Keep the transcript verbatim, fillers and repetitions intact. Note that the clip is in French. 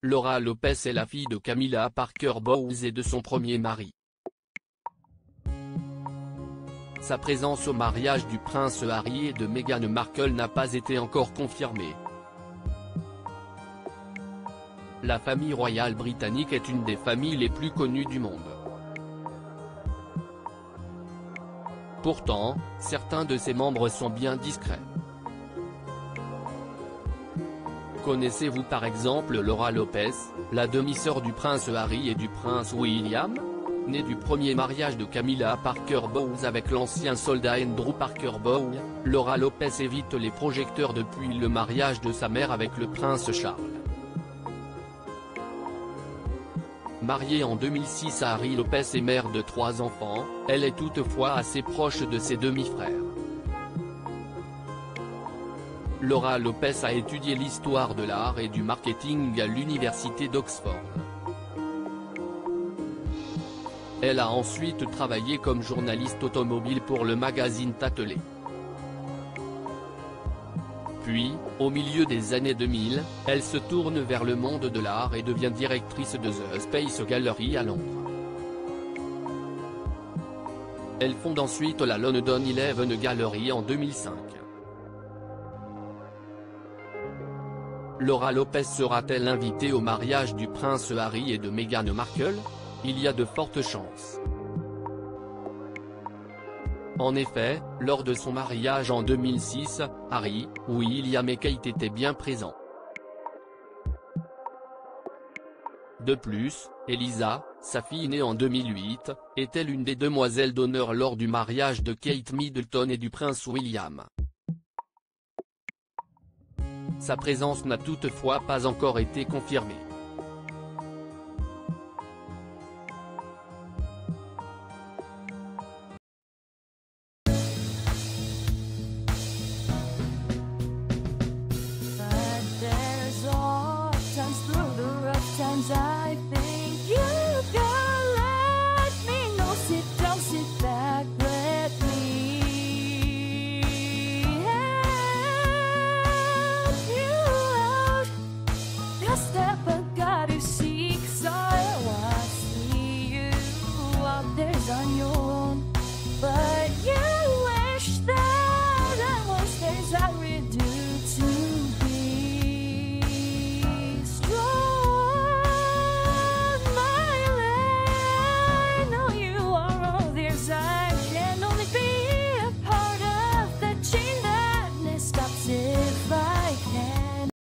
Laura Lopez est la fille de Camilla Parker Bowles et de son premier mari. Sa présence au mariage du prince Harry et de Meghan Markle n'a pas été encore confirmée. La famille royale britannique est une des familles les plus connues du monde. Pourtant, certains de ses membres sont bien discrets. Connaissez-vous par exemple Laura Lopez, la demi-sœur du prince Harry et du prince William ? Née du premier mariage de Camilla Parker Bowles avec l'ancien soldat Andrew Parker Bowles, Laura Lopez évite les projecteurs depuis le mariage de sa mère avec le prince Charles. Mariée en deux mille six à Harry Lopez et mère de trois enfants, elle est toutefois assez proche de ses demi-frères. Laura Lopez a étudié l'histoire de l'art et du marketing à l'université d'Oxford. Elle a ensuite travaillé comme journaliste automobile pour le magazine Tatler. Puis, au milieu des années deux mille, elle se tourne vers le monde de l'art et devient directrice de The Space Gallery à Londres. Elle fonde ensuite la London Eleven Gallery en deux mille cinq. Laura Lopez sera-t-elle invitée au mariage du prince Harry et de Meghan Markle ? Il y a de fortes chances. En effet, lors de son mariage en deux mille six, Harry, William et Kate étaient bien présents. De plus, Elisa, sa fille née en deux mille huit, était l'une des demoiselles d'honneur lors du mariage de Kate Middleton et du prince William. Sa présence n'a toutefois pas encore été confirmée.